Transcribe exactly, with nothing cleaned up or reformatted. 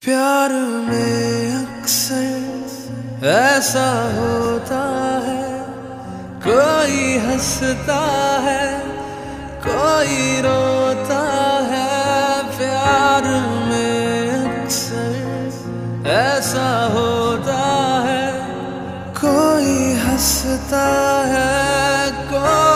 प्यार में अक्सर ऐसा होता है, कोई हंसता है कोई रोता है। प्यार में अक्सर ऐसा होता है, कोई हंसता है कोई